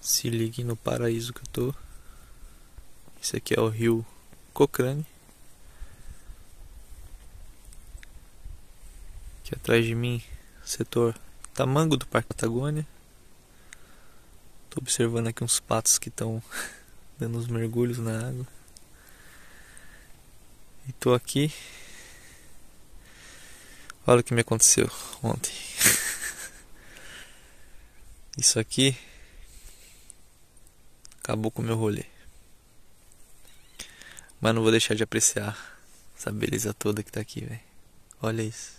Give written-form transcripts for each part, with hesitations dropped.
Se ligue no paraíso que eu tô. Esse aqui é o rio Cochrane. Aqui atrás de mim, setor Tamango do Parque Patagônia. Tô observando aqui uns patos que estão dando uns mergulhos na água. E tô aqui. Olha o que me aconteceu ontem. Isso aqui acabou com o meu rolê. Mas não vou deixar de apreciar essa beleza toda que tá aqui, velho. Olha isso.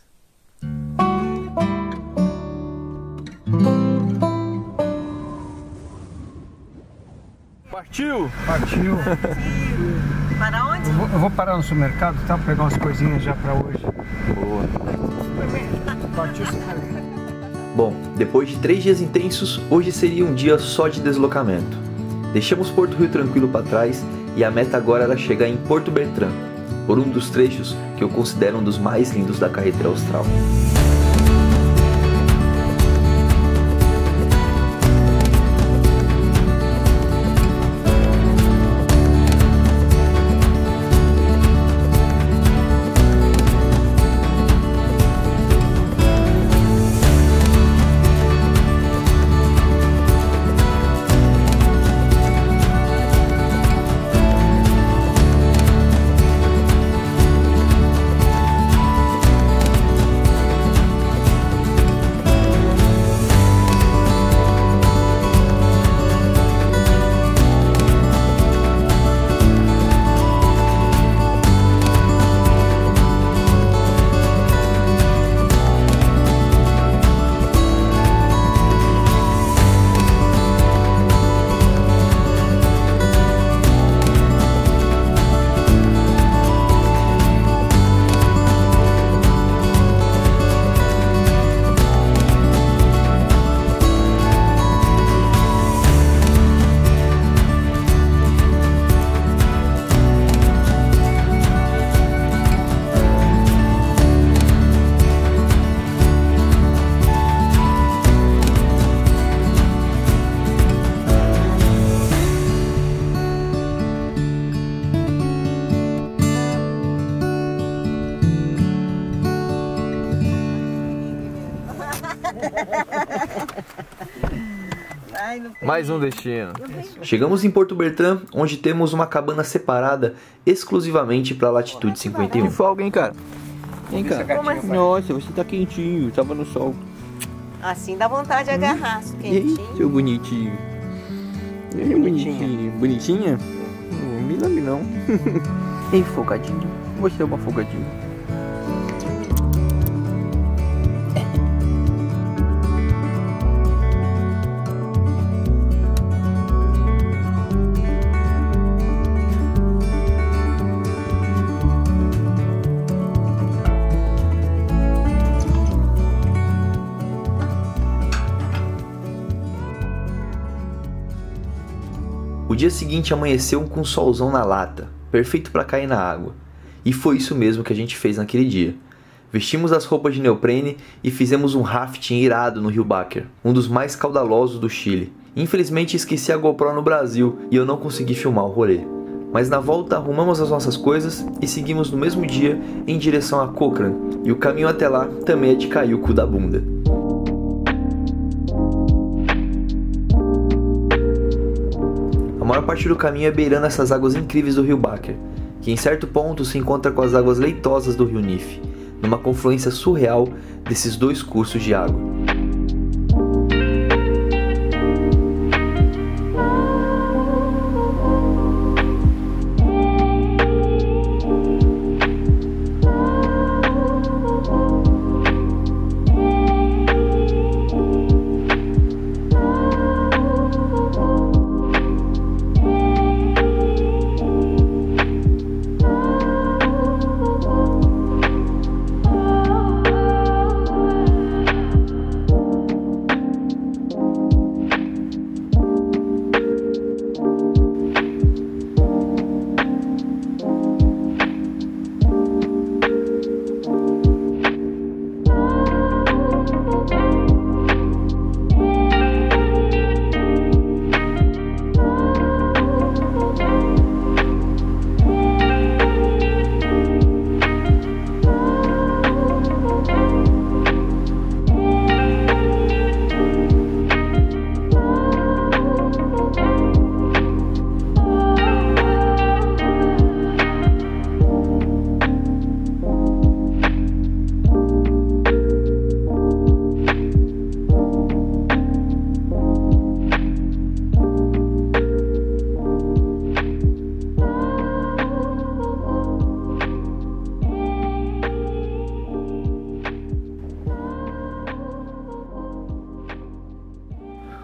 Partiu? Partiu. Para onde? Eu vou parar no supermercado, tá? Pegar umas coisinhas já pra hoje. Boa. Partiu supermercado. Bom, depois de 3 dias intensos, hoje seria um dia só de deslocamento. Deixamos Porto Rio Tranquilo para trás e a meta agora era chegar em Porto Bertrand, por um dos trechos que eu considero um dos mais lindos da carretera austral. Mais um destino. Chegamos em Porto Bertrand, onde temos uma cabana separada exclusivamente para a latitude 51. Que folga, hein, cara? Hein, cara? Como assim? Nossa, você tá quentinho, tava no sol. Assim dá vontade de agarrar, E aí, quentinho. seu bonitinho? E aí, bonitinho? Bonitinha? Não me lambe não. Ei, folgadinho. Você é uma folgadinha. O dia seguinte amanheceu com um solzão na lata, perfeito para cair na água. E foi isso mesmo que a gente fez naquele dia. Vestimos as roupas de neoprene e fizemos um rafting irado no Rio Báquer, um dos mais caudalosos do Chile. Infelizmente esqueci a GoPro no Brasil e eu não consegui filmar o rolê. Mas na volta arrumamos as nossas coisas e seguimos no mesmo dia em direção a Cochrane, e o caminho até lá também é de cair o cu da bunda. A maior parte do caminho é beirando essas águas incríveis do Rio Báquer, que em certo ponto se encontra com as águas leitosas do Rio Nif, numa confluência surreal desses dois cursos de água.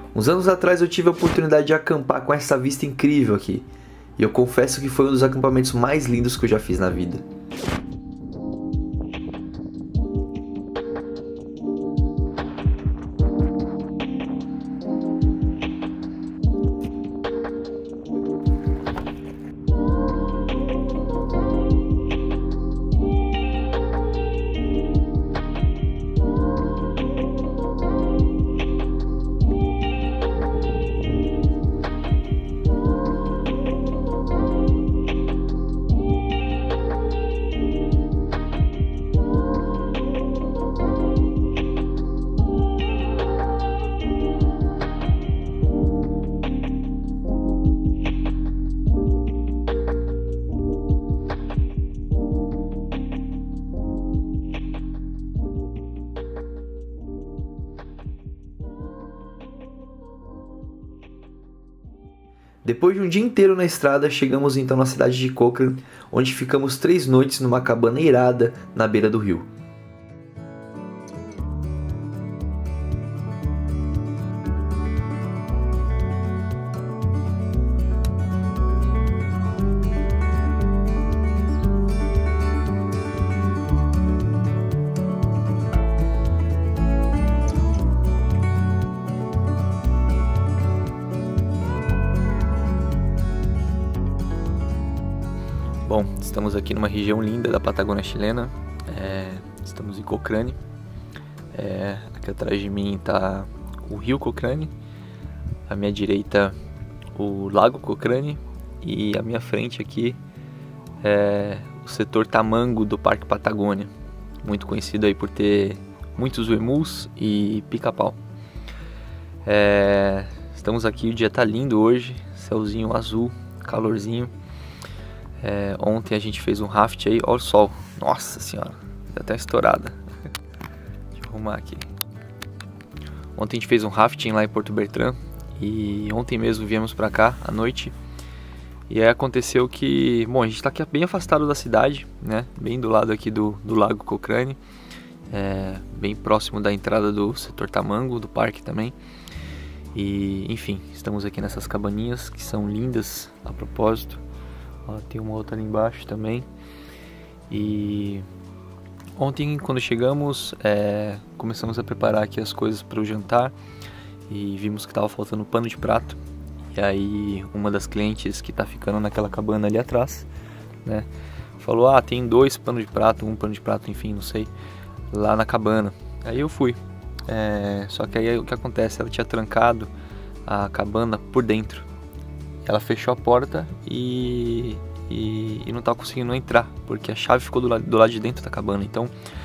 Uns anos atrás eu tive a oportunidade de acampar com essa vista incrível aqui, e eu confesso que foi um dos acampamentos mais lindos que eu já fiz na vida. Depois de um dia inteiro na estrada, chegamos então na cidade de Cochrane, onde ficamos 3 noites numa cabana irada na beira do rio. Bom, estamos aqui numa região linda da Patagônia chilena, estamos em Cochrane, aqui atrás de mim está o rio Cochrane, à minha direita o lago Cochrane e à minha frente aqui é o setor Tamango do Parque Patagônia, muito conhecido aí por ter muitos uemus e pica-pau. Estamos aqui, o dia tá lindo hoje, céuzinho azul, calorzinho. Ontem a gente fez um raft aí, olha o sol, nossa senhora, tá até estourada. Deixa eu arrumar aqui. Ontem a gente fez um rafting lá em Porto Bertrand e ontem mesmo viemos pra cá à noite. E aí aconteceu que, bom, a gente tá aqui bem afastado da cidade, né, bem do lado aqui do lago Cochrane, bem próximo da entrada do setor Tamango, do parque também. E enfim, estamos aqui nessas cabaninhas que são lindas a propósito. Tem uma outra ali embaixo também. E ontem quando chegamos, começamos a preparar aqui as coisas para o jantar e vimos que estava faltando pano de prato. E aí uma das clientes que está ficando naquela cabana ali atrás, né, falou, tem 2 panos de prato, 1 pano de prato, enfim, não sei, lá na cabana. Aí eu fui, só que aí o que acontece, ela tinha trancado a cabana por dentro. Ela fechou a porta e não estava conseguindo entrar, porque a chave ficou do lado de dentro da cabana. Então,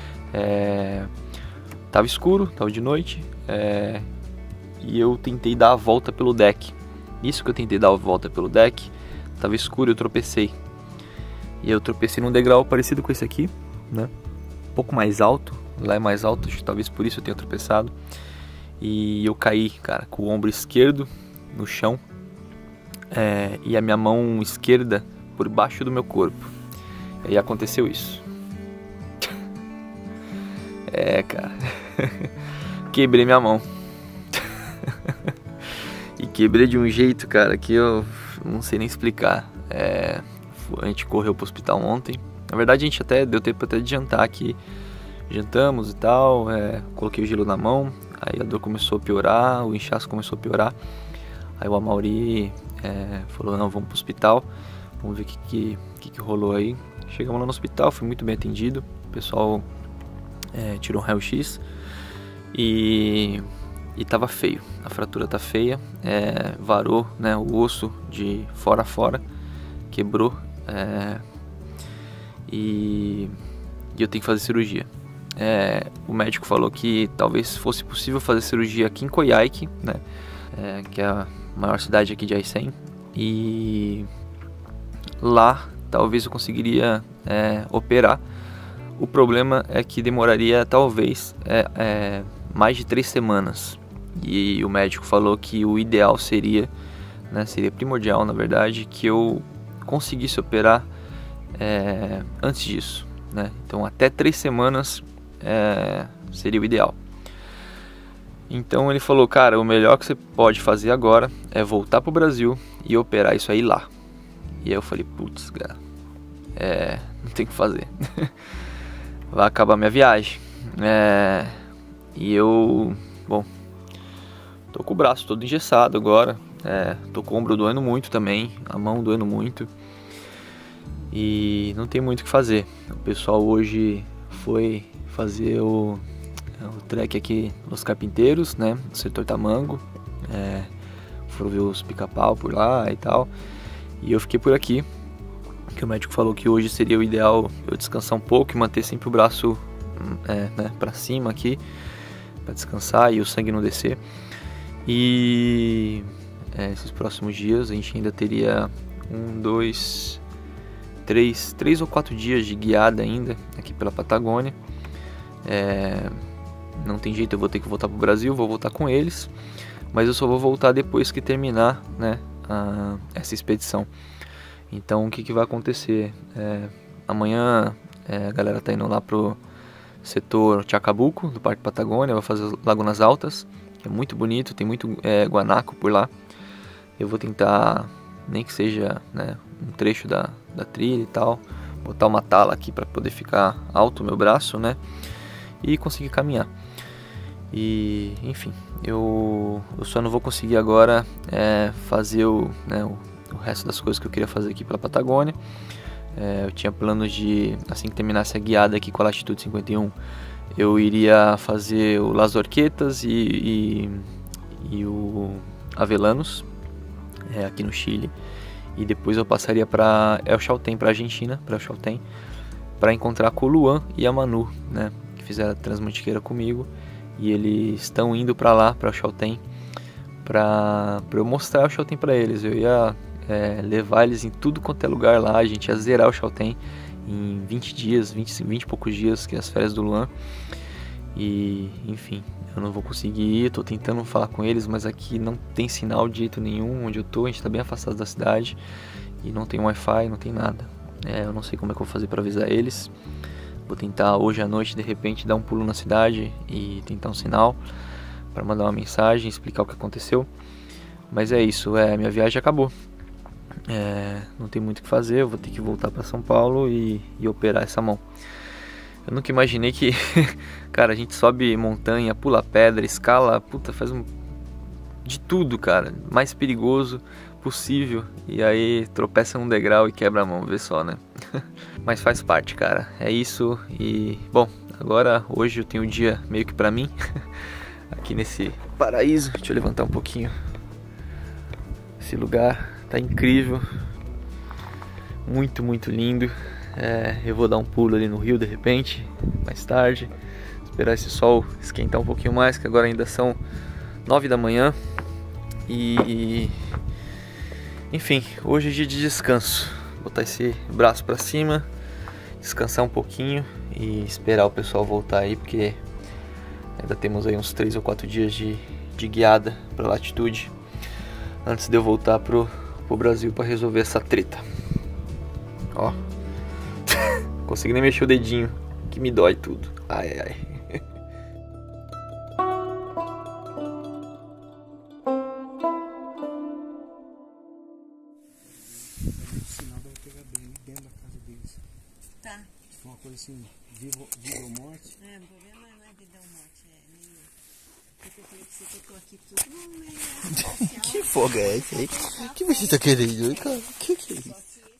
estava escuro, estava de noite, e eu tentei dar a volta pelo deck. Isso que eu tentei dar a volta pelo deck, estava escuro e eu tropecei. E eu tropecei num degrau parecido com esse aqui, né? Um pouco mais alto, lá é mais alto, acho que talvez por isso eu tenha tropeçado. E eu caí, cara, com o ombro esquerdo no chão. E a minha mão esquerda por baixo do meu corpo. E aí aconteceu isso. Cara. Quebrei minha mão. E quebrei de um jeito, cara, que eu não sei nem explicar. A gente correu pro hospital ontem. Na verdade a gente até deu tempo até de jantar aqui. Jantamos e tal. Coloquei o gelo na mão. Aí a dor começou a piorar, o inchaço começou a piorar. Aí o Amaury falou, não, vamos pro hospital, vamos ver o que rolou aí. Chegamos lá no hospital, fui muito bem atendido, o pessoal tirou um raio-x e tava feio, a fratura tá feia, varou, né, o osso de fora a fora, quebrou, e eu tenho que fazer cirurgia. O médico falou que talvez fosse possível fazer cirurgia aqui em Coyhaique, né, que é a maior cidade aqui de Aysén, e lá talvez eu conseguiria operar. O problema é que demoraria talvez mais de 3 semanas, e o médico falou que o ideal seria, né, seria primordial na verdade, que eu conseguisse operar antes disso, né? Então até 3 semanas seria o ideal. Então ele falou, cara, o melhor que você pode fazer agora é voltar pro Brasil e operar isso aí lá. E aí eu falei, putz, cara, não tem o que fazer. Vai acabar minha viagem. E eu, bom, tô com o braço todo engessado agora. Tô com o ombro doendo muito também, a mão doendo muito. E não tem muito o que fazer. O pessoal hoje foi fazer o trek aqui nos Carpinteiros, né, no setor Tamango. Foram ver os pica-pau por lá e tal. E eu fiquei por aqui, que o médico falou que hoje seria o ideal eu descansar um pouco e manter sempre o braço né, pra cima aqui, pra descansar e o sangue não descer. E esses próximos dias a gente ainda teria 3 ou 4 dias de guiada ainda aqui pela Patagônia. Não tem jeito, eu vou ter que voltar pro Brasil, vou voltar com eles, mas eu só vou voltar depois que terminar, né, essa expedição. Então o que vai acontecer? Amanhã a galera tá indo lá pro setor Chacabuco do Parque Patagônia, vai fazer Lagunas Altas, que é muito bonito, tem muito guanaco por lá. Eu vou tentar, nem que seja, né, um trecho da trilha e tal, botar uma tala aqui para poder ficar alto o meu braço, né, e conseguir caminhar. E enfim, eu só não vou conseguir agora fazer o resto das coisas que eu queria fazer aqui pela Patagônia. Eu tinha planos de, assim que terminasse a guiada aqui com a Latitude 51, eu iria fazer o Las Horquetas e o Avellanos, aqui no Chile. E depois eu passaria para El Chaltén, para Argentina, para El Chaltén, para encontrar com o Luan e a Manu, né, que fizeram a Transmantiqueira comigo. E eles estão indo para lá, para El Chaltén, para eu mostrar El Chaltén para eles. Eu ia levar eles em tudo quanto é lugar lá. A gente ia zerar o Chaltén em 20 dias, 20 e poucos dias, que é as férias do Luan. E enfim, eu não vou conseguir ir, tô tentando falar com eles, mas aqui não tem sinal de jeito nenhum. Onde eu tô, a gente tá bem afastado da cidade e não tem Wi-Fi, não tem nada. Eu não sei como é que eu vou fazer para avisar eles. Vou tentar hoje à noite, de repente, dar um pulo na cidade e tentar um sinal para mandar uma mensagem, explicar o que aconteceu. Mas é isso, minha viagem acabou. Não tem muito o que fazer, eu vou ter que voltar para São Paulo e operar essa mão. Eu nunca imaginei que, cara, a gente sobe montanha, pula pedra, escala, puta, faz de tudo, cara, mais perigoso possível, e aí tropeça num degrau e quebra a mão, vê só, né? Mas faz parte, cara, é isso. E bom, agora hoje eu tenho um dia meio que pra mim aqui nesse paraíso. Deixa eu levantar um pouquinho. Esse lugar tá incrível, muito, muito lindo. Eu vou dar um pulo ali no rio de repente, mais tarde, esperar esse sol esquentar um pouquinho mais, que agora ainda são 9 da manhã. E enfim, hoje é dia de descanso. Botar esse braço pra cima, descansar um pouquinho e esperar o pessoal voltar aí, porque ainda temos aí uns 3 ou 4 dias de guiada pra Latitude antes de eu voltar pro Brasil pra resolver essa treta. Ó, consegui nem mexer o dedinho, que me dói tudo. Ai, ai. Tá. Se for uma coisa assim, vida ou morte. O problema não é vida ou morte, meio. Porque eu falei pra você que eu tô aqui tudo meio. Que fogo é esse aí? O que você tá querendo, cara? O que é isso?